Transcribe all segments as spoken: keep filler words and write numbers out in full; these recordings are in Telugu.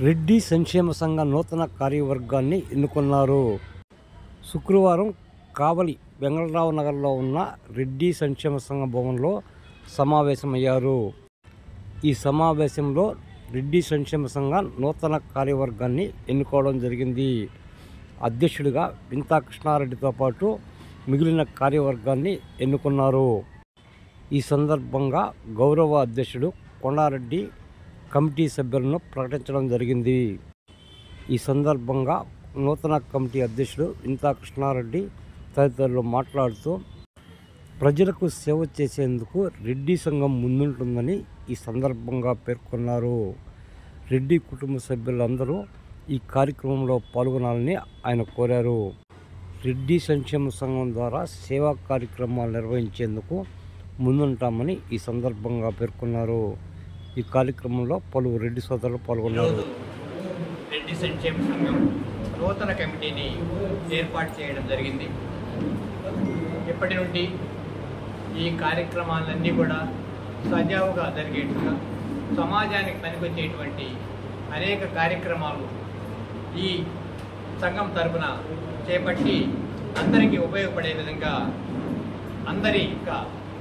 రెడ్డి సంక్షేమ సంఘ నూతన కార్యవర్గాన్ని ఎన్నుకున్నారు. శుక్రవారం కావలి వెంగళరావు నగర్లో ఉన్న రెడ్డి సంక్షేమ సంఘ భవన్లో సమావేశమయ్యారు. ఈ సమావేశంలో రెడ్డి సంక్షేమ సంఘ నూతన కార్యవర్గాన్ని ఎన్నుకోవడం జరిగింది. అధ్యక్షుడిగా వింతా కృష్ణారెడ్డితో పాటు మిగిలిన కార్యవర్గాన్ని ఎన్నుకున్నారు. ఈ సందర్భంగా గౌరవ అధ్యక్షుడు కొండారెడ్డి కమిటీ సభ్యులను ప్రకటించడం జరిగింది. ఈ సందర్భంగా నూతన కమిటీ అధ్యక్షుడు వింతా కృష్ణారెడ్డి తదితరులు మాట్లాడుతూ ప్రజలకు సేవ చేసేందుకు రెడ్డి సంఘం ముందుంటుందని ఈ సందర్భంగా పేర్కొన్నారు. రెడ్డి కుటుంబ సభ్యులందరూ ఈ కార్యక్రమంలో పాల్గొనాలని ఆయన కోరారు. రెడ్డి సంక్షేమ సంఘం ద్వారా సేవా కార్యక్రమాలు నిర్వహించేందుకు ముందుంటామని ఈ సందర్భంగా పేర్కొన్నారు. ఈ కార్యక్రమంలో పలువురు రెడ్డి సోదరులు పాల్గొన్నారు. రెడ్డి సంక్షేమ సంఘం నూతన కమిటీని ఏర్పాటు చేయడం జరిగింది. ఇప్పటి నుండి ఈ కార్యక్రమాలన్నీ కూడా సజావుగా జరిగేట్టుగా సమాజానికి పనికొచ్చేటువంటి అనేక కార్యక్రమాలు ఈ సంఘం తరపున చేపట్టి అందరికీ ఉపయోగపడే విధంగా అందరి ఇంకా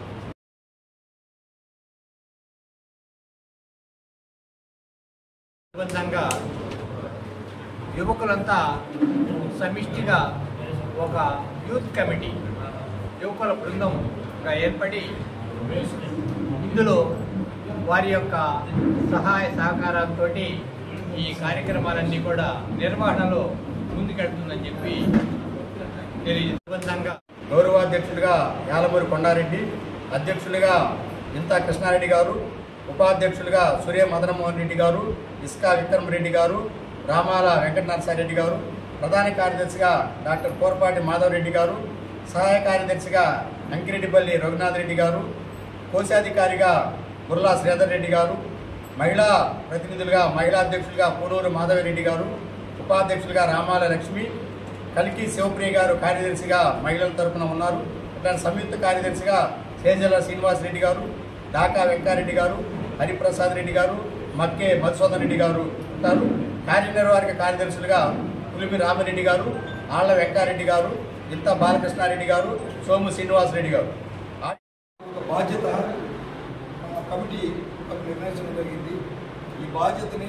అనుబంధంగా యువకులంతా సమిష్టిగా ఒక యూత్ కమిటీ యువకుల బృందంగా ఏర్పడి ఇందులో వారి యొక్క సహాయ సహకారాలతో ఈ కార్యక్రమాలన్నీ కూడా నిర్వహణలో ముందుకెళ్తుందని చెప్పి తెలియజేస్తుండగా గౌరవాధ్యక్షుడిగా యాలమూరి కొండారెడ్డి, అధ్యక్షులుగా వింతా కృష్ణారెడ్డి గారు, ఉపాధ్యక్షులుగా సూర్య మదనమోహన్ రెడ్డి గారు, ఇస్కా విక్రమ్ రెడ్డి గారు, రామాల వెంకట నరసారెడ్డి గారు, ప్రధాన కార్యదర్శిగా డాక్టర్ కోరపాటి మాధవ్ రెడ్డి గారు, సహాయ కార్యదర్శిగా అంకిరెడ్డిపల్లి రఘునాథ్ రెడ్డి గారు, కోశాధికారిగా గుర్లా శ్రీధర్ రెడ్డి గారు, మహిళా ప్రతినిధులుగా మహిళా అధ్యక్షులుగా పూనూరు మాధవరెడ్డి గారు, ఉపాధ్యక్షులుగా రామాల లక్ష్మి, కలికి శివప్రియ గారు కార్యదర్శిగా మహిళల తరఫున ఉన్నారు. ఇట్లాంటి సంయుక్త కార్యదర్శిగా సేజల శ్రీనివాసరెడ్డి గారు, డాకా వెంకారెడ్డి గారు, హరిప్రసాద్ రెడ్డి గారు, మక్కే మధుసూదన్ రెడ్డి గారు ఉంటారు. కార్యనిర్వాహక కార్యదర్శులుగా పులిమి రామిరెడ్డి గారు, ఆళ్ల వెంకారెడ్డి గారు, వింతా బాలకృష్ణారెడ్డి గారు, సోము శ్రీనివాసరెడ్డి గారు. బాధ్యత కమిటీ నిర్ణయించడం జరిగింది. ఈ బాధ్యతని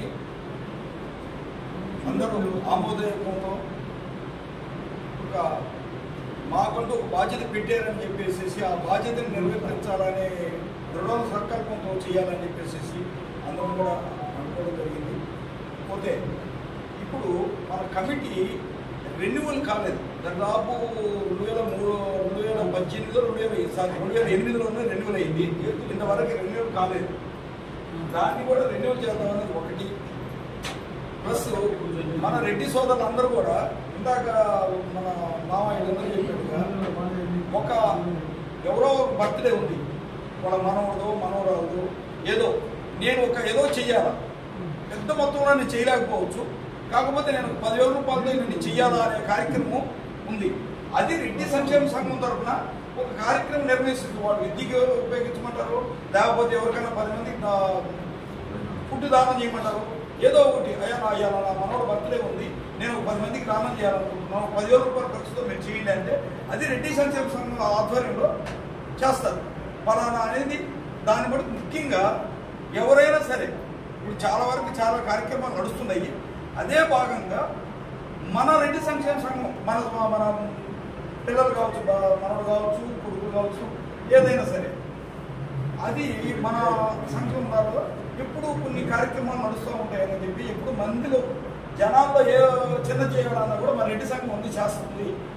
అందరూ ఆమోదయోగంతో ఒక మాకంటూ ఒక బాధ్యత పెట్టారని చెప్పేసి ఆ బాధ్యతను నిర్వర్తించాలనే దృఢ సంకల్పంతో చేయాలని చెప్పేసి అందరం కూడా అనుకోవడం జరిగింది. పోతే ఇప్పుడు మన కమిటీ రెన్యువల్ కాలేదు. దాదాపు రెండు వేల మూడు రెండు వేల పద్దెనిమిదిలో రెండు వేల సారీ రెండు వేల ఎనిమిదిలోనే రెన్యువల్ అయింది. ఇంతవరకు రెన్యువల్ కాలేదు. దాన్ని కూడా రెన్యువల్ చేద్దామనేది ఒకటి. ప్లస్ మన రెడ్డి సోదరులు అందరూ కూడా ఇందాక మన మామయ్యలందరూ చెప్పినట్టుగా ఒక ఎవరో బర్త్డే ఉంది, వాళ్ళ మనవడదో మనవరాలదో ఏదో నేను ఒక ఏదో చెయ్యాలా, పెద్ద మొత్తంలో నేను చేయలేకపోవచ్చు, కాకపోతే నేను పదివేల రూపాయలతో నేను చెయ్యాలా అనే కార్యక్రమం ఉంది. అది రెడ్డి సంక్షేమ సంఘం తరఫున ఒక కార్యక్రమం నిర్వహిస్తుంది. వాళ్ళు విద్యకి ఉపయోగించమంటారు, లేకపోతే ఎవరికైనా పది మందికి ఫుడ్ దానం చేయమంటారు, ఏదో ఒకటి. అయ్యా నా అయ్యా నా మనోడు బర్త్డే ఉంది, నేను పది మందికి దానం చేయాలనుకుంటున్నాను, పదివేల రూపాయల ఖర్చుతో మీరు చేయండి అంటే అది రెడ్డి సంక్షేమ సంఘం ఆధ్వర్యంలో చేస్తారు. పలానా అనేది దాన్ని బట్టి ముఖ్యంగా ఎవరైనా సరే ఇప్పుడు చాలా వరకు చాలా కార్యక్రమాలు నడుస్తున్నాయి. అదే భాగంగా మన రెడ్డి సంక్షేమ సంఘం మన మన పిల్లలు కావచ్చు, మనవడు కావచ్చు, కొడుకు కావచ్చు, ఏదైనా సరే అది మన సంఘం ద్వారా ఎప్పుడు కొన్ని కార్యక్రమాలు నడుస్తూ ఉంటాయని చెప్పి ఎప్పుడు మందిలో జనాల్లో ఏ చిన్న చేయాలన్నా కూడా మన రెడ్డి సంఘం ఉంది చేస్తుంది.